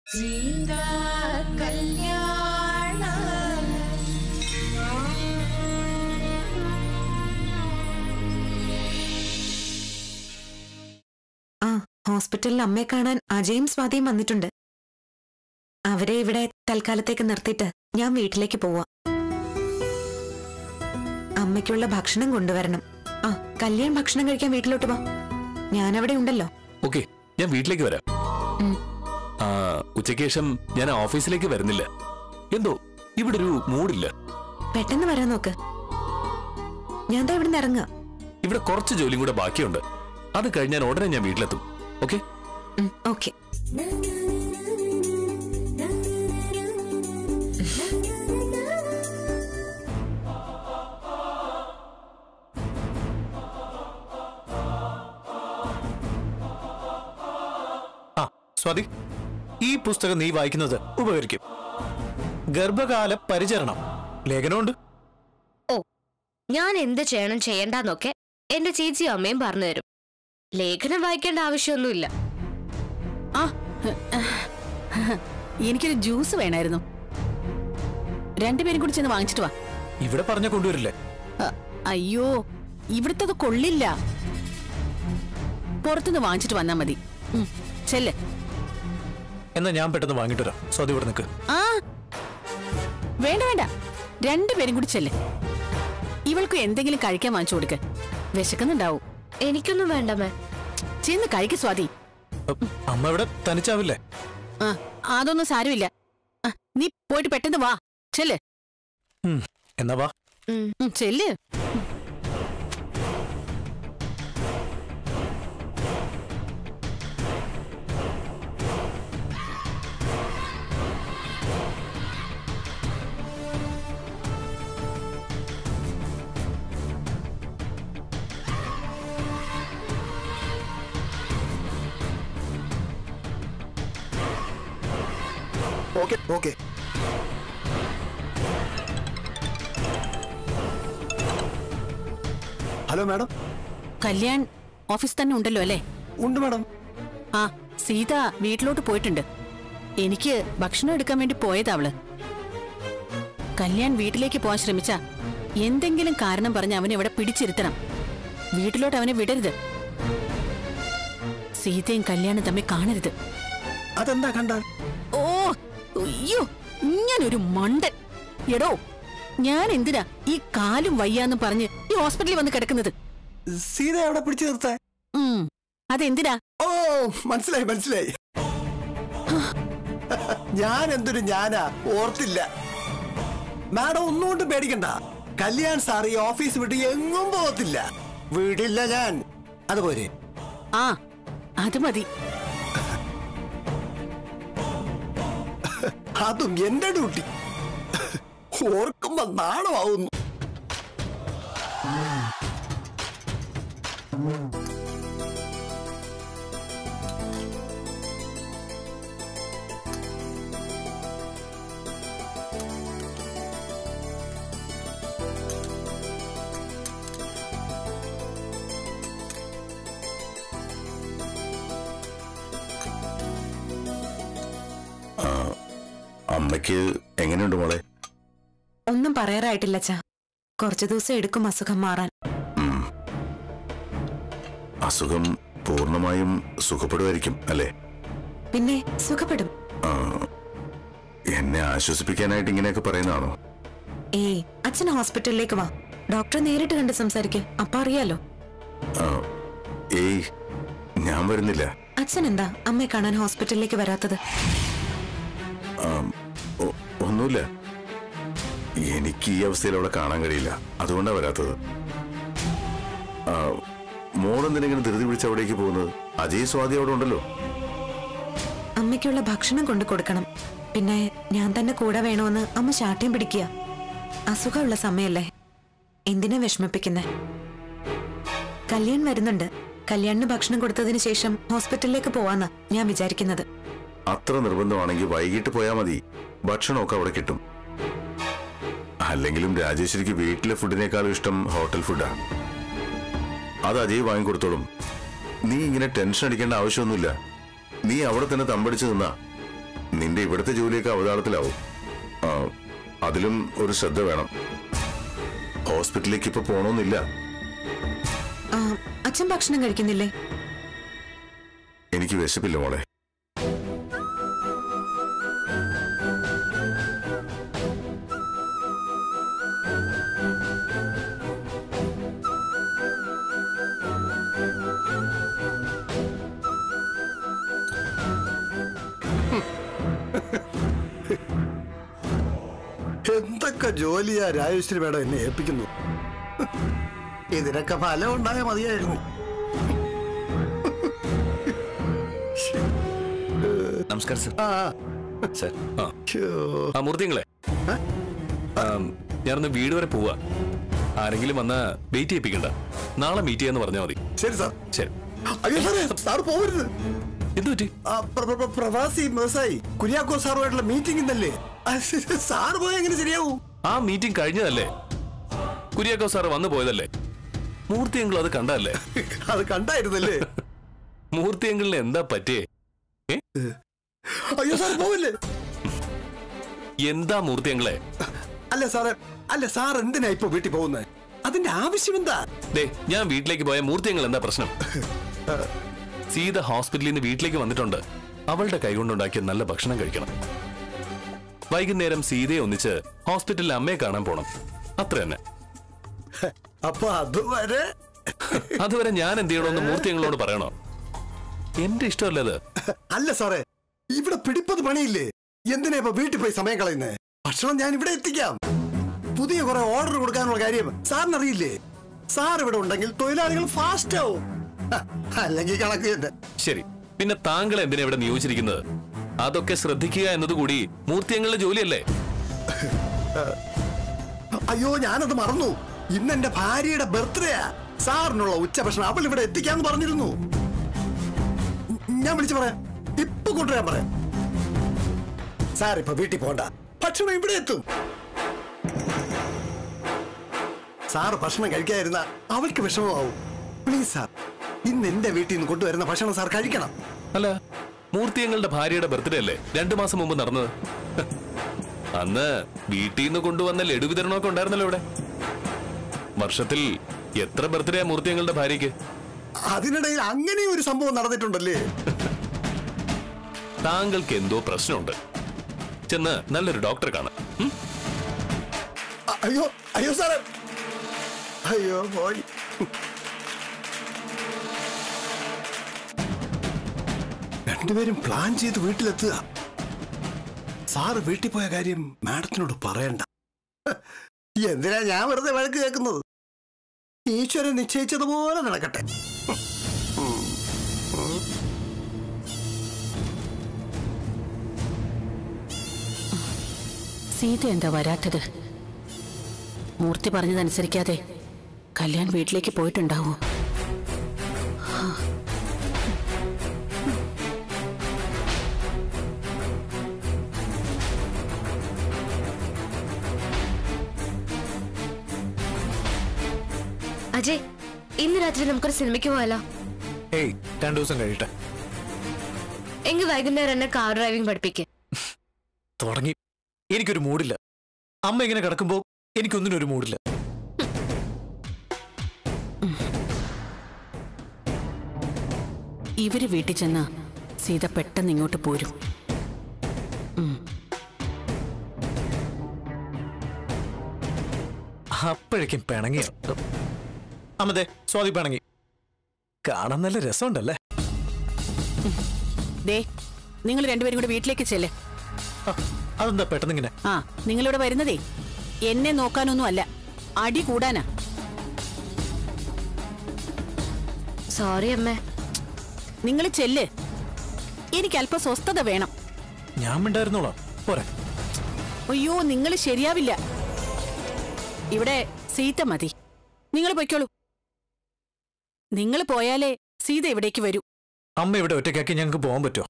സീതാ കല്യാണ ഹോസ്പിറ്റലിൽ അമ്മയെ കാണാൻ അജയും സ്വാതിയും വന്നിട്ടുണ്ട്. അവരെ ഇവിടെ തൽക്കാലത്തേക്ക് നിർത്തിയിട്ട് ഞാൻ വീട്ടിലേക്ക് പോവാ. അമ്മയ്ക്കുള്ള ഭക്ഷണം കൊണ്ടുവരണം. കല്യാൺ ഭക്ഷണം കഴിക്കാൻ വീട്ടിലോട്ട് വാ, ഞാനവിടെ ഉണ്ടല്ലോ. ഓക്കെ, ഞാൻ വീട്ടിലേക്ക് വരാം. ഉച്ചയ്ക്ക് ശേഷം ഞാൻ ഓഫീസിലേക്ക് വരുന്നില്ല. എന്തോ ഇവിടെ ഒരു മൂഡില്ല. പെട്ടെന്ന് വരാൻ നോക്ക്, ഞാൻ ദാ ഇവിടുന്ന് ഇറങ്ങാം. ഇവിടെ കുറച്ച് ജോലിയും കൂടെ ബാക്കിയുണ്ട്, അത് കഴിഞ്ഞാൽ ഉടനെ ഞാൻ വീട്ടിലെത്തും. Okay okay. സ്വാതി, ഈ പുസ്തകം നീ വായിക്കുന്നത് ഉപകരിക്കും. ഗർഭകാല പരിചരണം ലേഖനമുണ്ട്. ഓ, ഞാൻ എന്ത് ചെയ്യണം ചെയ്യണ്ടെന്നൊക്കെ എന്റെ ചേച്ചിയും അമ്മയും പറഞ്ഞു തരും. ലേഖനം വായിക്കേണ്ട ആവശ്യമൊന്നുമില്ല. എനിക്കൊരു ജ്യൂസ് വേണമായിരുന്നു. രണ്ടുപേരും കൂടി ചെന്ന് വാങ്ങിച്ചിട്ട് വാ. ഇവിടെ പറഞ്ഞ കൊണ്ടുവരില്ലേ? അയ്യോ, ഇവിടുത്തത് കൊള്ളില്ല. പുറത്തുനിന്ന് വാങ്ങിച്ചിട്ട് വന്നാ മതി. ചെല്ല്. എന്നാ ഞാൻ പെട്ടെന്ന് വാങ്ങിട്ട് വരാം. സ്വാതി ഇവിടെ നിൽക്ക്. വേണ്ട വേണ്ട, രണ്ടുപേരും കൂടി ചെല്ല്. ഇവൾക്ക് എന്തെങ്കിലും കഴിക്കാൻ വാങ്ങിച്ചു കൊടുക്ക്. വിശക്കുന്നുണ്ടാവും. എനിക്കൊന്നും വേണ്ടമേ. ചെന്ന് കഴിക്ക് സ്വാതി. അമ്മ ഇവിടെ തനിച്ചാവില്ലേ? അതൊന്നും സാരമില്ല. നീ പോയിട്ട് പെട്ടെന്ന് വാ. ചെല്ല്. എന്നാ വാ. ചെല്ല്. Okay okay. Hello madam. Kalyan office തന്നെ ഉണ്ടല്ലോ അല്ലേ? ഉണ്ട് മാഡം. സീത വീട്ടിലോട്ട് പോയിട്ടുണ്ട്. എനിക്ക് ഭക്ഷണം എടുക്കാൻ വേണ്ടി പോയതാ അവള്. കല്യാൺ വീട്ടിലേക്ക് പോകാൻ ശ്രമിച്ച എന്തെങ്കിലും കാരണം പറഞ്ഞ് അവനെ ഇവിടെ പിടിച്ചിരുത്തണം. വീട്ടിലോട്ട് അവനെ വിടരുത്. സീതയും കല്യാണും തമ്മിൽ കാണരുത്. അതെന്താ കണ്ടാൽ? ഓ അയ്യോ, ഇങ്ങനൊരു മണ്ടൻ. എടോ, ഞാൻ എന്തിനാ ഈ കാലും വയ്യാന്നും പറഞ്ഞ് ഈ ഹോസ്പിറ്റലിൽ വന്ന് കിടക്കുന്നത്? സീത എവിടെ പിടിച്ചു നിർത്താ? അതെന്തിനാ? ഓ, മനസ്സിലായി മനസ്സിലായി. ഞാൻ എന്തൊരു ഞാനാ, ഓർത്തില്ല. മാഡം ഒന്നുകൊണ്ടും പേടിക്കണ്ട. കല്യാൺ സാർ ഈ ഓഫീസ് വിട്ട് എങ്ങും പോകത്തില്ല. വീടില്ല ഞാൻ. അതുപോലെ അത് മതി. അതും എന്റെ ഡ്യൂട്ടി. ഓർക്കുമ്പോ നാണമാവുന്നു. അമ്മയ്ക്ക് എങ്ങനെയുണ്ട് മോളെ? ഒന്നും പറയാറായിട്ടില്ല അച്ഛാ. കുറച്ചു ദിവസം എടുക്കും അസുഖം മാറാൻ. അസുഖം പൂർണ്ണമായും സുഖപ്പെടുമായിരിക്കും അല്ലേ? പിന്നെ സുഖപ്പെടും. എന്നെ ആശ്വസിപ്പിക്കാനായിട്ട് ഇങ്ങനെയൊക്കെ പറയുന്നതാണോ? അച്ഛൻ ഹോസ്പിറ്റലിലേക്ക് വാ, ഡോക്ടറെ നേരിട്ട് കണ്ട് സംസാരിക്ക്. അപ്പൊ അറിയാലോ. ഞാൻ വരുന്നില്ല. അച്ഛൻ എന്താ അമ്മയെ കാണാൻ ഹോസ്പിറ്റലിലേക്ക് വരാത്തത്? ഒന്നുമില്ല, എനിക്ക് ഈ അവസ്ഥയിൽ അവിടെ കാണാൻ കഴിയില്ല, അതുകൊണ്ടാ വരാത്തത്. മോളെന്തിനെങ്കിലും ധൃതി പിടിച്ച് അവിടേക്ക് പോകുന്നത്? അജയ് സ്വാതി അവിടെ ഉണ്ടല്ലോ. അമ്മയ്ക്കുള്ള ഭക്ഷണം കൊണ്ടു കൊടുക്കണം. പിന്നെ ഞാൻ തന്നെ കൂടെ വേണമെന്ന് അമ്മ ശാഠ്യം പിടിക്കുക. അസുഖമുള്ള സമയല്ലേ, എന്തിനാ വിഷമിപ്പിക്കുന്നേ? കല്യാൺ വരുന്നുണ്ട്. കല്യാണിന് ഭക്ഷണം കൊടുത്തതിന് ശേഷം ഹോസ്പിറ്റലിലേക്ക് പോവാന്നാ ഞാൻ വിചാരിക്കുന്നത്. അത്ര നിർബന്ധമാണെങ്കിൽ വൈകിട്ട് പോയാ മതി. ഭക്ഷണമൊക്കെ അവിടെ കിട്ടും. അല്ലെങ്കിലും രാജേശ്വരിക്ക് വീട്ടിലെ ഫുഡിനേക്കാളും ഇഷ്ടം ഹോട്ടൽ ഫുഡാ. അത് അജയ് വാങ്ങിക്കൊടുത്തോളും. നീ ഇങ്ങനെ ടെൻഷൻ അടിക്കേണ്ട ആവശ്യമൊന്നുമില്ല. നീ അവിടെ തന്നെ തമ്പടിച്ചു നിന്നാ നിന്റെ ഇവിടുത്തെ ജോലിയൊക്കെ അവതാളത്തിലാവും. അതിലും ഒരു ശ്രദ്ധ വേണം. ഹോസ്പിറ്റലിലേക്ക് ഇപ്പൊ പോണോന്നില്ല. അച്ഛൻ ഭക്ഷണം കഴിക്കുന്നില്ലേ? എനിക്ക് വിശപ്പില്ല മോളെ. എന്തൊക്കെ ജോലിയാ രാജേശ്വരി മേഡം എന്നെ ഏൽപ്പിക്കുന്നു. ഇതിനൊക്കെ ഫലം ഉണ്ടായാൽ മതിയായിരുന്നു. നമസ്കാരം സർ. സർ മൂർത്തിങ്ങളെ, ഞാനൊന്ന് വീട് വരെ പോവാ. ആരെങ്കിലും വന്നാ വെയിറ്റ് ചെയ്യിപ്പിക്കണ്ട. നാളെ മീറ്റ് ചെയ്യാന്ന് പറഞ്ഞാൽ മതി. ശരി സാർ. ശരി. അയ്യോ സാറേ, സാർ പോകരുത്. എന്തു പറ്റി? പ്രവാസി വ്യവസായി കുര്യാക്കോ സാറുമായിട്ടുള്ള മീറ്റിംഗ് ഇന്നല്ലേ. സാറ് പോയാൽ എങ്ങനെ ശരിയാവും? ആ മീറ്റിംഗ് കഴിഞ്ഞതല്ലേ? കുര്യാക്കോ സാറ് വന്നു പോയതല്ലേ? മൂർത്തിയെങ്കിലും അത് കണ്ടല്ലേ? അത് കണ്ടായിരുന്നല്ലേ? മൂർത്തിയെങ്കിലും എന്താ പറ്റിയേ? അയ്യോ സാർ പോവില്ലേ? എന്താ മൂർത്തിയെങ്ങളെ? അല്ല സാറേ, അല്ല സാർ എന്തിനാ ഇപ്പൊ വീട്ടിൽ പോകുന്നത്? അതിന്റെ ആവശ്യം എന്താ? ഞാൻ വീട്ടിലേക്ക് പോയ മൂർത്തിയെങ്ങൾ എന്താ പ്രശ്നം? സീത ഹോസ്പിറ്റലിൽ നിന്ന് വീട്ടിലേക്ക് വന്നിട്ടുണ്ട്. അവളുടെ കൈകൊണ്ടുണ്ടാക്കിയ നല്ല ഭക്ഷണം കഴിക്കണം. വൈകുന്നേരം സീതയെ ഒന്നിച്ച് ഹോസ്പിറ്റലിൽ അമ്മയെ കാണാൻ പോണം. അത്ര തന്നെ. അപ്പൊ അതുവരെ ഞാൻ എന്ത് ചെയ്യണമെന്ന് മൂർത്തിയെങ്ങളോട് പറയണോ? എന്റെ ഇഷ്ടമല്ലേ അത്? അല്ല സാറേ, ഇവിടെ പിടിപ്പത് പണിയില്ലേ? എന്തിനാ ഇപ്പൊ വീട്ടിൽ പോയി സമയം കളയുന്നേ? ഭക്ഷണം ഞാൻ ഇവിടെ എത്തിക്കാം. പുതിയ കുറെ ഓർഡർ കൊടുക്കാനുള്ള കാര്യം സാറിനറിയില്ലേ? സാർ ഇവിടെ ഉണ്ടെങ്കിൽ തൊഴിലാളികൾ ഫാസ്റ്റ് ആവും. അല്ലെങ്കിൽ കണക്ക് തന്നെ. ശരി, പിന്നെ താങ്കൾ എന്തിനാ ഇവിടെ നിയോഗിച്ചിരിക്കുന്നത്? അതൊക്കെ ശ്രദ്ധിക്കുക എന്നതുകൂടി മൂർത്തിയങ്ങളുടെ ജോലിയല്ലേ? അയ്യോ, ഞാനത് മറന്നു. ഇന്ന് എന്റെ ഭാര്യയുടെ ബർത്ത്ഡേയാ. സാറിനുള്ള ഉച്ചഭക്ഷണം അവൾ ഇവിടെ എത്തിക്കാന്ന് പറഞ്ഞിരുന്നു. ഞാൻ വിളിച്ചു പറയാം, ഇപ്പൊ കൊണ്ടുവരാൻ പറയാം. സാർ ഇപ്പൊ വീട്ടിൽ പോണ്ട, ഭക്ഷണം ഇവിടെ എത്തും. സാറ് ഭക്ഷണം കഴിക്കാതിരുന്ന അവൾക്ക് വിഷമമാവും. പ്ലീസ് സാർ, ഇന്ന് എന്റെ വീട്ടിൽ നിന്ന് കൊണ്ടുവരുന്ന ഭക്ഷണം സാർ കഴിക്കണം. അല്ല, മൂർത്തിയങ്ങളുടെ ഭാര്യയുടെ ബർത്ത്ഡേ അല്ലേ 2 മാസം മുമ്പ് നടന്നത്? അന്ന് വീട്ടിൽ നിന്ന് കൊണ്ടുവന്ന ലഡു വിതരണമൊക്കെ ഉണ്ടായിരുന്നല്ലോ ഇവിടെ. വർഷത്തിൽ എത്ര ബർത്ത്ഡേ മൂർത്തിയങ്ങളുടെ ഭാര്യയ്ക്ക്? അതിനിടയിൽ അങ്ങനെ ഒരു സംഭവം നടന്നിട്ടുണ്ടല്ലേ? താങ്കൾക്ക് എന്തോ പ്രശ്നമുണ്ട്. ചെന്ന് നല്ലൊരു ഡോക്ടറെ കാണാം. അയ്യോ അയ്യോ സാറേ, അയ്യോ പോയി. രണ്ടുപേരും പ്ലാൻ ചെയ്ത് വീട്ടിലെത്തുക. സാറ് വീട്ടിൽ പോയ കാര്യം മാഡത്തിനോട് പറയണ്ട. എന്തിനാ ഞാൻ വെറുതെ വഴക്ക് കേൾക്കുന്നത്? ഈശ്വരൻ നിശ്ചയിച്ചതുപോലെ നടക്കട്ടെ. സീത എന്താ വരാത്തത്? മൂർത്തി പറഞ്ഞതനുസരിക്കാതെ കല്യാൺ വീട്ടിലേക്ക് പോയിട്ടുണ്ടാവോ? അജയ്, ഇന്ന് രാത്രി നമുക്കൊരു സിനിമയ്ക്ക് പോയാലോ? 2 ദിവസം കഴിയട്ടെ. എങ്കിൽ വൈകുന്നേരം എന്നെ കാർ ഡ്രൈവിംഗ് പഠിപ്പിക്കേ. തുടങ്ങി. എനിക്കൊരു മൂടില്ല. അമ്മ ഇങ്ങനെ കിടക്കുമ്പോ എനിക്കൊന്നിനും ഒരു മൂടില്ല. ഇവര് വീട്ടിൽ ചെന്ന സീത പെട്ടെന്ന് ഇങ്ങോട്ട് പോരും. അപ്പോഴേക്കും പിണങ്ങിയ അമ്മതെ സ്വാതി പിണങ്ങി. കാണാൻ നല്ല രസമുണ്ടല്ലേ? ദേ, നിങ്ങൾ രണ്ടുപേരും കൂടെ വീട്ടിലേക്ക് ചെല്ലേ. അതെന്താ പെട്ടെന്ന് ഇങ്ങനെ? നിങ്ങളിവിടെ വരുന്നതേ എന്നെ നോക്കാനൊന്നും അല്ല, അടി കൂടാനാ. സോറി അമ്മേ. നിങ്ങൾ ചെല്ല്. എനിക്ക് അല്പം സ്വസ്ഥത വേണം. ഞാൻ മിണ്ടായിരുന്നോളാം. പോരെ. അയ്യോ, നിങ്ങൾ ശരിയാവില്ല. ഇവിടെ സീത മതി. നിങ്ങൾ പൊയ്ക്കോളൂ. നിങ്ങൾ പോയാലേ സീത ഇവിടേക്ക് വരൂ. അമ്മ ഇവിടെ ഒറ്റയ്ക്കാക്കി ഞങ്ങൾക്ക് പോകാൻ പറ്റുമോ?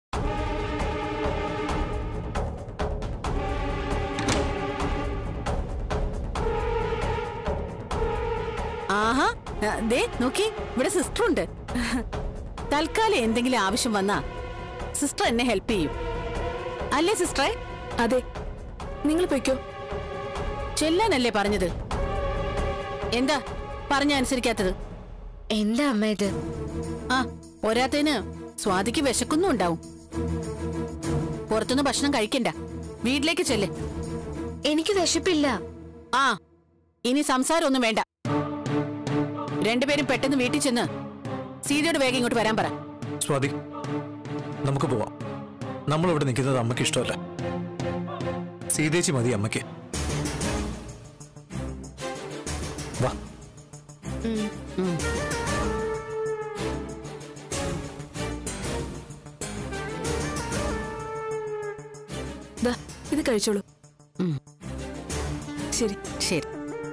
ആഹാ, ദേ നോക്കി, ഇവിടെ സിസ്റ്റർ ഉണ്ട്. തൽക്കാലം എന്തെങ്കിലും ആവശ്യം വന്നാ സിസ്റ്റർ എന്നെ ഹെൽപ്പ് ചെയ്യും. അല്ലേ സിസ്റ്ററെ? അതെ, നിങ്ങൾ പൊയ്ക്കോ. ചെല്ലാനല്ലേ പറഞ്ഞത്? എന്താ പറഞ്ഞ അനുസരിക്കാത്തത്? എന്താ അമ്മ ഇത്? ആ, പോരാത്തതിന് സ്വാതിക്ക് വിശക്കൊന്നും ഉണ്ടാവും. പുറത്തുനിന്ന് ഭക്ഷണം കഴിക്കണ്ട, വീട്ടിലേക്ക് ചെല്ല്. എനിക്ക് വിശപ്പില്ല. ആ, ഇനി സംസാരമൊന്നും വേണ്ട. രണ്ടുപേരും പെട്ടെന്ന് വീട്ടിൽ ചെന്ന് സീതയോട് വേഗം ഇങ്ങോട്ട് വരാൻ പറ. സ്വാതി, നമുക്ക് പോവാം. നമ്മളിവിടെ നിൽക്കുന്നത് അമ്മയ്ക്ക് ഇഷ്ടമല്ല. സീതേച്ചി മതി അമ്മയ്ക്ക്. വാ. ദാ, ഇത് കഴിച്ചോളൂ. ശരി ശരി.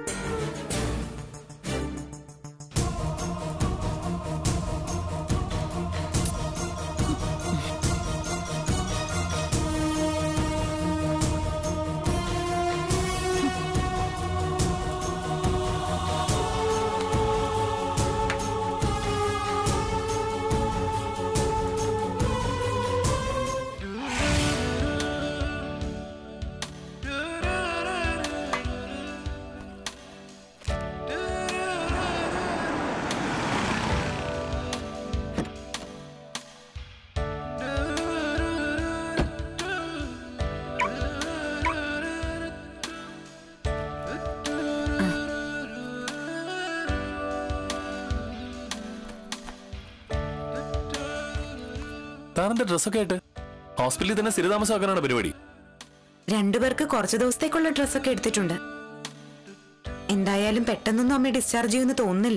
താനെന്താ ഡ്രസ്സൊക്കെ ആയിട്ട് ഹോസ്പിറ്റലിൽ തന്നെ സ്ഥിരതാമസമാക്കാനാണ് പരിപാടി? രണ്ടുപേർക്ക് കുറച്ച് ദിവസത്തേക്കുള്ള ഡ്രസ്സൊക്കെ എടുത്തിട്ടുണ്ട്. എന്തായാലും പെട്ടെന്നൊന്നും അമ്മ ഡിസ്ചാർജ് ചെയ്യുമെന്ന് തോന്നുന്നില്ല.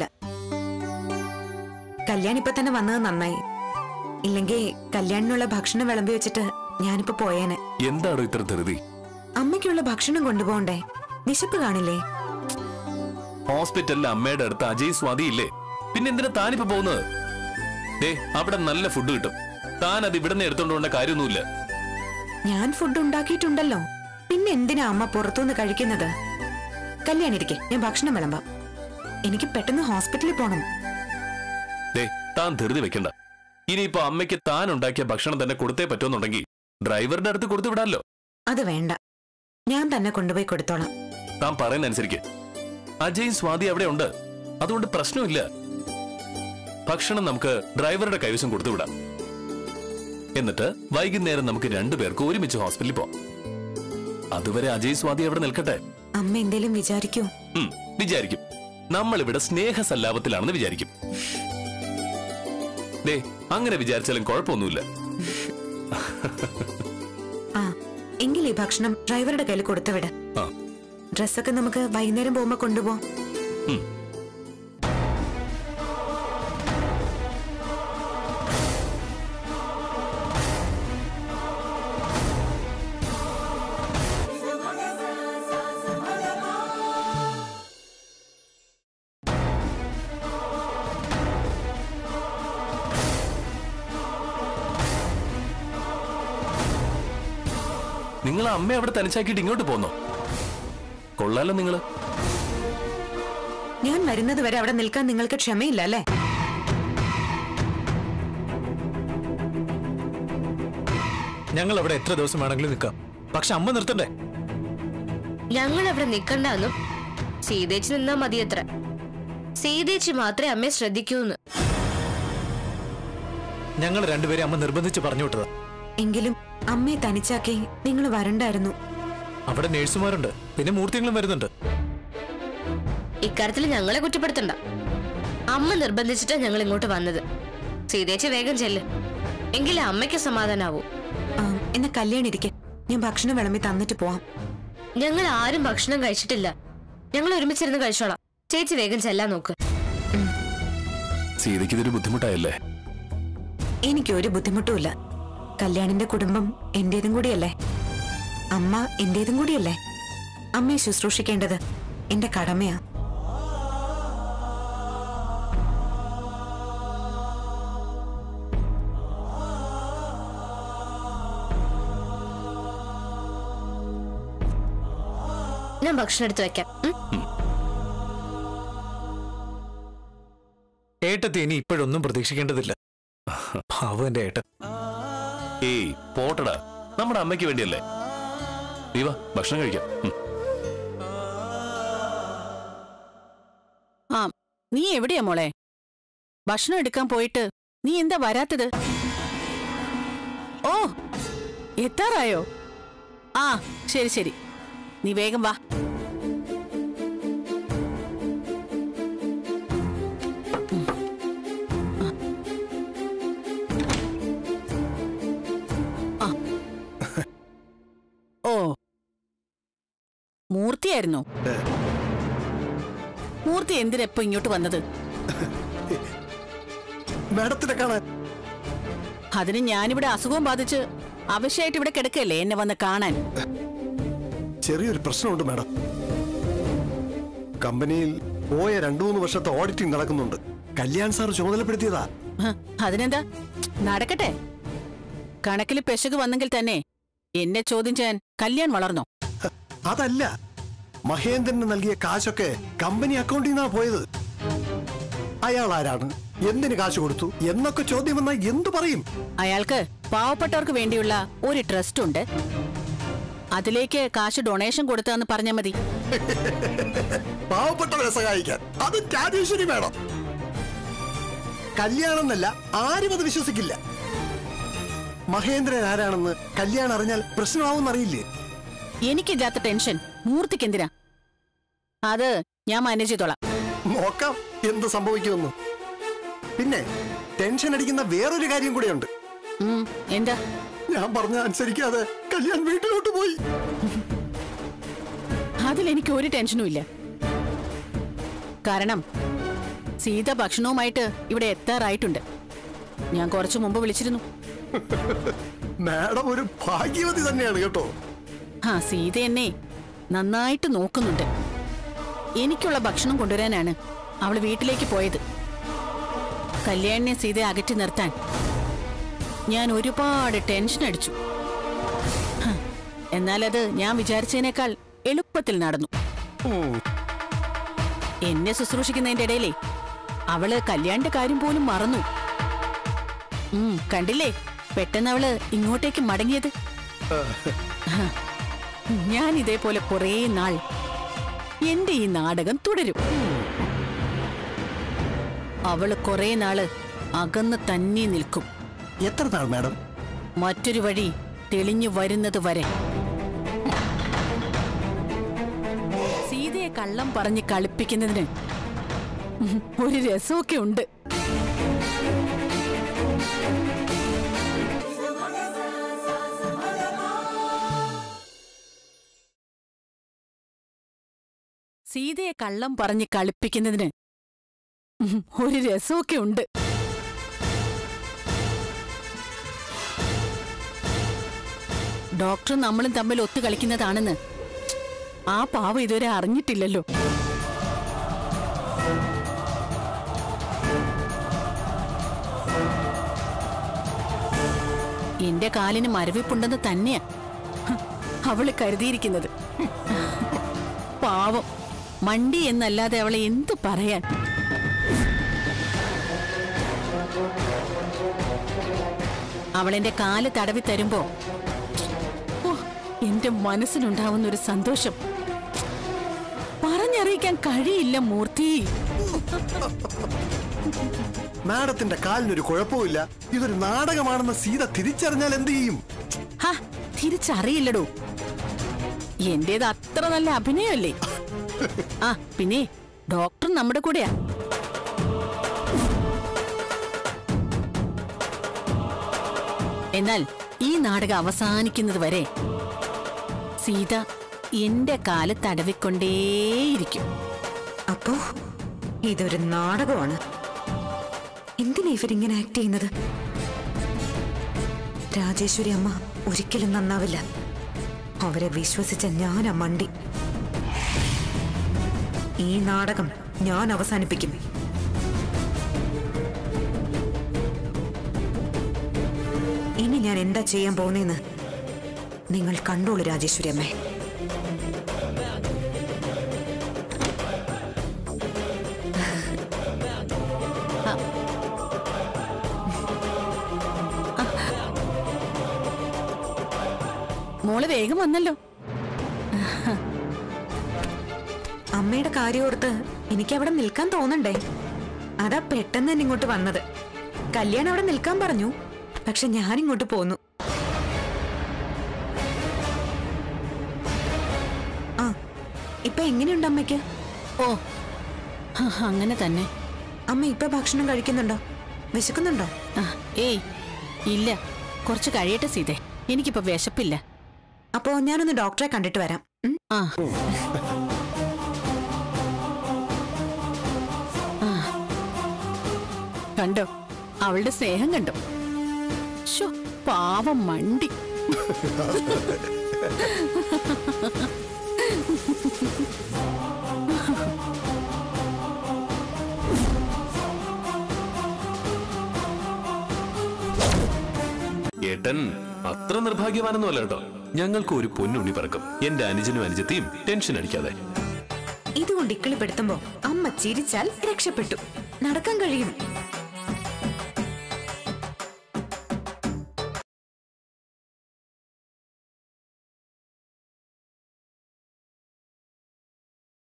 കല്യാൺ ഇപ്പൊ തന്നെ വന്നത് നന്നായി. ഇല്ലെങ്കിൽ കല്യാണിനുള്ള ഭക്ഷണം വിളമ്പി വെച്ചിട്ട് ഞാനിപ്പോ പോയേനെ. എന്താണോ ഇത്ര ധൃതി? അമ്മയ്ക്കുള്ള ഭക്ഷണം കൊണ്ടുപോകണ്ടേ? വിശപ്പ് കാണില്ലേ? ഹോസ്പിറ്റലിലെ അമ്മയുടെ അടുത്ത് അജയ് സ്വാതി ഇല്ലേ? പിന്നെ എന്തിനാ താനിപ്പോ പോകുന്നത്? അവിടെ നല്ല ഫുഡ് കിട്ടും. താൻ അത് ഇവിടെ നിന്ന് എടുത്തോണ്ട് പോകേണ്ട കാര്യമൊന്നുമില്ല. ഞാൻ ഫുഡ് ഉണ്ടാക്കിയിട്ടുണ്ടല്ലോ, പിന്നെ എന്തിനാ അമ്മ പുറത്തുനിന്ന് കഴിക്കുന്നത്? കല്യാണിരിക്കെ, ഞാൻ ഭക്ഷണം വിളമ്പാം. എനിക്ക് പെട്ടെന്ന് ഹോസ്പിറ്റലിൽ പോണം. താൻ ധൃതി വെക്കണ്ട. ഇനിയിപ്പോ അമ്മയ്ക്ക് താൻ ഉണ്ടാക്കിയ ഭക്ഷണം തന്നെ കൊടുത്തേ പറ്റുമെന്നുണ്ടെങ്കിൽ ഡ്രൈവറിന്റെ അടുത്ത് കൊടുത്തു വിടാമല്ലോ. അത് വേണ്ട, ഞാൻ തന്നെ കൊണ്ടുപോയി കൊടുത്തോളാം. താൻ പറയുന്ന അനുസരിക്ക്. അജയ് സ്വാതി അവിടെ ഉണ്ട്, അതുകൊണ്ട് പ്രശ്നമില്ല. ഭക്ഷണം നമുക്ക് ഡ്രൈവറുടെ കൈവശം കൊടുത്തു വിടാം. എന്നിട്ട് വൈകുന്നേരം നമുക്ക് രണ്ടുപേർക്ക് ഒരുമിച്ച് ഹോസ്പിറ്റലിൽ പോവാം. അതുവരെ അജയ് സ്വാതി അവിടെ നിൽക്കട്ടെ. അമ്മ എന്തേലും വിചാരിക്കൂ? വിചാരിക്കും. നമ്മളിവിടെ സ്നേഹസല്ലാപത്തിലാണെന്ന് വിചാരിക്കും. അങ്ങനെ വിചാരിച്ചാലും കുഴപ്പമൊന്നുമില്ല. ആ, എങ്കിൽ ഈ ഭക്ഷണം ഡ്രൈവറുടെ കയ്യിൽ കൊടുത്തുവിട്. ഡ്രസ്സൊക്കെ നമുക്ക് വൈകുന്നേരം പോകുമ്പോ കൊണ്ടുപോവാം. നിങ്ങൾ അമ്മ അവിടെ തനിച്ചാക്കിയിട്ട് ഇങ്ങോട്ട് പോന്നോ? കൊള്ളാലോ നിങ്ങള്. ഞാൻ വരുന്നത് വരെ അവിടെ നിൽക്കാൻ നിങ്ങൾക്ക് ക്ഷമയില്ല അല്ലേ? ഞങ്ങൾ അവിടെ എത്ര ദിവസം വേണമെങ്കിലും നിൽക്കാം, പക്ഷെ അമ്മ നിർത്തണ്ടേ? ഞങ്ങൾ അവിടെ നിൽക്കണ്ടെന്നും സീതേച്ചി നിന്നാ മതിയത്ര. സീതേച്ചി മാത്രമേ അമ്മയെ ശ്രദ്ധിക്കൂന്ന്. ഞങ്ങൾ രണ്ടുപേരെ അമ്മ നിർബന്ധിച്ച് പറഞ്ഞു വിട്ടതാ. എങ്കിലും അമ്മയെ തനിച്ചാക്കി നിങ്ങൾ വരണ്ടായിരുന്നു. അവിടെ നേഴ്സുമാരുണ്ട്, പിന്നെ മൂർത്തികളും വരുന്നുണ്ട്. ഇക്കാര്യത്തിൽ ഞങ്ങളെ കുറ്റപ്പെടുത്തണ്ട. അമ്മ നിർബന്ധിച്ചിട്ടാ ഞങ്ങൾ ഇങ്ങോട്ട് വന്നത്. സീതേച്ചി വേഗം ചെല്ല്, എങ്കിലേ അമ്മയ്ക്ക് സമാധാനാവൂ. എന്നെ കല്യാണിരിക്കെ, ഞാൻ ഭക്ഷണം വിളമ്പി തന്നിട്ട് പോവാം. ഞങ്ങൾ ആരും ഭക്ഷണം കഴിച്ചിട്ടില്ല. ഞങ്ങൾ ഒരുമിച്ചിരുന്ന് കഴിച്ചോളാം. ചേച്ചി വേഗം ചെല്ലാൻ നോക്ക്. സീതയ്ക്ക് ഇതൊരു ബുദ്ധിമുട്ടായല്ലേ? എനിക്കൊരു ബുദ്ധിമുട്ടുമില്ല. കല്യാണിന്റെ കുടുംബം എന്റേതും കൂടിയല്ലേ? അമ്മ എന്റേതും കൂടിയല്ലേ? അമ്മയെ ശുശ്രൂഷിക്കേണ്ടത് എന്റെ കടമയാ. ഞാൻ ഭക്ഷണം എടുത്ത് വെക്കാം. ഏട്ടത്തി ഇനി ഇപ്പോഴൊന്നും പ്രതീക്ഷിക്കേണ്ടതില്ല. പാവം എന്റെ ഏട്ടൻ. ഏയ് പോട്ടടാ, നമ്മുടെ അമ്മയ്ക്ക് വേണ്ടിയല്ലേ. നീ വാ, ഭക്ഷണം കഴിക്കാം. ആ, നീ എവിടെയാ മോളെ? ഭക്ഷണം എടുക്കാൻ പോയിട്ട് നീ എന്താ വരാത്തത്? ഓ, എത്താറായോ? ആ, ശരി ശരി, നീ വേഗം വാ. ഓ, മൂർത്തിയായിരുന്നോ? മൂർത്തി എന്തിനെപ്പോ ഇങ്ങോട്ട് വന്നത്? മാഡത്തിനെ കാണാൻ. അതിന് ഞാനിവിടെ അസുഖം ബാധിച്ച് അവശയായിട്ട് ഇവിടെ കിടക്കല്ലേ എന്നെ വന്ന് കാണാൻ? ചെറിയൊരു പ്രശ്നമുണ്ട് മാഡം. കമ്പനിയിൽ പോയ 2-3 വർഷത്തെ ഓഡിറ്റിംഗ് നടക്കുന്നുണ്ട്. കല്യാൺ സാർ ചുമതലപ്പെടുത്തിയതാ. അതിനെന്താ, നടക്കട്ടെ. കണക്കിൽ പെശക് വന്നെങ്കിൽ തന്നെ എന്നെ ചോദ്യം ചെയ്യാൻ കല്യാൺ വളർന്നോ? അതല്ല, മഹേന്ദ്രന് നൽകിയ കാശൊക്കെ കമ്പനി അക്കൗണ്ടിൽ നിന്നാ പോയത്. അയാൾ ആരാണ്, എന്തിന് കാശ് കൊടുത്തു എന്നൊക്കെ ചോദ്യം വന്നാൽ എന്തു പറയും? അയാൾക്ക് പാവപ്പെട്ടവർക്ക് വേണ്ടിയുള്ള ഒരു ട്രസ്റ്റ് ഉണ്ട്, അതിലേക്ക് കാശ് ഡൊണേഷൻ കൊടുത്താന്ന് പറഞ്ഞാൽ മതി. പാവപ്പെട്ടവരെ സഹായിക്കാൻ അത് രാജേശ്വരി വേണം. കല്യാണം എന്നല്ല, ആരും അത് വിശ്വസിക്കില്ല. മഹേന്ദ്രൻ ആരാണെന്ന് കല്യാണം അറിഞ്ഞാൽ പ്രശ്നമാവുമെന്നറിയില്ലേ? എനിക്കില്ലാത്ത ടെൻഷൻ മൂർത്തിക്ക് എന്തിനാ? അത് ഞാൻ മാനേജ് ചെയ്തോളാം. നോക്കാം എന്ത് സംഭവിക്കുമെന്ന്. പിന്നെ ടെൻഷൻ അടിക്കുന്ന വേറൊരു കാര്യം കൂടെയുണ്ട്. എന്താ? ഞാൻ പറഞ്ഞ അനുസരിക്കാതെ കല്യാൺ വീട്ടിലോട്ട് പോയി. അതിലെനിക്ക് ഒരു ടെൻഷനും ഇല്ല. കാരണം സീത ഭക്ഷണവുമായിട്ട് ഇവിടെ എത്താറായിട്ടുണ്ട്. ഞാൻ കുറച്ചു മുമ്പ് വിളിച്ചിരുന്നു. മാഡം ഒരു ഭാഗ്യവതി തന്നെയാണ് കേട്ടോ. ആ, സീത എന്നെ നന്നായിട്ട് നോക്കുന്നുണ്ട്. എനിക്കുള്ള ഭക്ഷണം കൊണ്ടുവരാനാണ് അവള് വീട്ടിലേക്ക് പോയത്. കല്യാണിനെ സീതയെ അകറ്റി നിർത്താൻ ഞാൻ ഒരുപാട് ടെൻഷൻ അടിച്ചു. എന്നാലത് ഞാൻ വിചാരിച്ചതിനേക്കാൾ എളുപ്പത്തിൽ നടന്നു. എന്നെ ശുശ്രൂഷിക്കുന്നതിന്റെ ഇടയിലേ അവള് കല്യാണിന്റെ കാര്യം പോലും മറന്നു. കണ്ടില്ലേ പെട്ടെന്ന് അവള് ഇങ്ങോട്ടേക്ക് മടങ്ങിയത്. ഞാൻ ഇതേപോലെ കുറേ നാൾ എന്റെ ഈ നാടകം തുടരും. അവള് കുറേ നാള് അകന്ന് തന്നെ നിൽക്കും. എത്ര നാൾ മാഡം? മറ്റൊരു വഴി തെളിഞ്ഞു വരുന്നത് വരെ. സീതയെ കള്ളം പറഞ്ഞ് കളിപ്പിക്കുന്നതിന് ഒരു രസമൊക്കെ ഉണ്ട്. സീതയെ കള്ളം പറഞ്ഞ് കളിപ്പിക്കുന്നതിന് ഒരു രസമൊക്കെ ഉണ്ട്. ഡോക്ടർ നമ്മളും തമ്മിൽ ഒത്തു കളിക്കുന്നതാണെന്ന് ആ പാവം ഇതുവരെ അറിഞ്ഞിട്ടില്ലല്ലോ. എന്റെ കാലിന് മരവിപ്പുണ്ടെന്ന് തന്നെയാ അവള് കരുതിയിരിക്കുന്നത്. പാവം, മണ്ടി എന്നല്ലാതെ അവളെ എന്തു പറയാൻ. അവളെന്റെ കാല് തടവി തരുമ്പോ എന്റെ മനസ്സിനുണ്ടാവുന്നൊരു സന്തോഷം പറഞ്ഞറിയിക്കാൻ കഴിയില്ല മൂർത്തി. മാഡത്തിന്റെ കാലിനൊരു കുഴപ്പമില്ല, ഇതൊരു നാടകമാണെന്ന് സീത തിരിച്ചറിഞ്ഞാൽ എന്ത് ചെയ്യും? തിരിച്ചറിയില്ലടോ, എന്റേത് അത്ര നല്ല അഭിനയമല്ലേ. ആ പിന്നെ ഡോക്ടർ നമ്മുടെ കൂടെയാ. എന്നാൽ ഈ നാടകം അവസാനിക്കുന്നത് വരെ സീത എന്റെ കാല് തടവിക്കൊണ്ടേയിരിക്കും. അപ്പോ ഇതൊരു നാടകമാണ്. എന്തിനാ ഇവരിങ്ങനെ ആക്ട് ചെയ്യുന്നത്? രാജേശ്വരി അമ്മ ഒരിക്കലും നന്നാവില്ല. അവരെ വിശ്വസിച്ച ഞാനാ മണ്ടി. ഈ നാടകം ഞാൻ അവസാനിപ്പിക്കും. ഇനി ഞാൻ എന്താ ചെയ്യാൻ പോകുന്നതെന്ന് നിങ്ങൾ കണ്ടോളൂ രാജേശ്വരി അമ്മേ. മോള് വേഗം വന്നല്ലോ. അമ്മയുടെ കാര്യം ഓർത്ത് എനിക്ക് അവിടെ നിൽക്കാൻ തോന്നണ്ടേ? അതാ പെട്ടെന്ന് തന്നെ ഇങ്ങോട്ട് വന്നത്. കല്യാണം അവിടെ നിൽക്കാൻ പറഞ്ഞു, പക്ഷെ ഞാൻ ഇങ്ങോട്ട് പോന്നു. ആ, ഇപ്പൊ എങ്ങനെയുണ്ട് അമ്മയ്ക്ക്? ഓ, അങ്ങനെ തന്നെ. അമ്മ ഇപ്പൊ ഭക്ഷണം കഴിക്കുന്നുണ്ടോ? വിശക്കുന്നുണ്ടോ? ഏയ് ഇല്ല, കുറച്ച് കഴിയട്ടെ സീതേ, എനിക്കിപ്പോ വിശപ്പില്ല. അപ്പോ ഞാനൊന്ന് ഡോക്ടറെ കണ്ടിട്ട് വരാം. ആ കണ്ടോ, അവളുടെ സ്നേഹം കണ്ടോ? ശോ, പാവം മണ്ടി. ഏട്ടൻ അത്ര നിർഭാഗ്യവാനൊന്നുമല്ല കേട്ടോ. ഞങ്ങൾക്ക് ഒരു പൊന്നുണ്ണി പറക്കും. എന്റെ അനുജനും അനുജത്തെയും ടെൻഷൻ അടിക്കാതെ. ഇതുകൊണ്ട് ഇക്കിളിപ്പെടുത്തുമ്പോ അമ്മ ചിരിച്ചാൽ രക്ഷപ്പെട്ടു. നടക്കാൻ കഴിയും.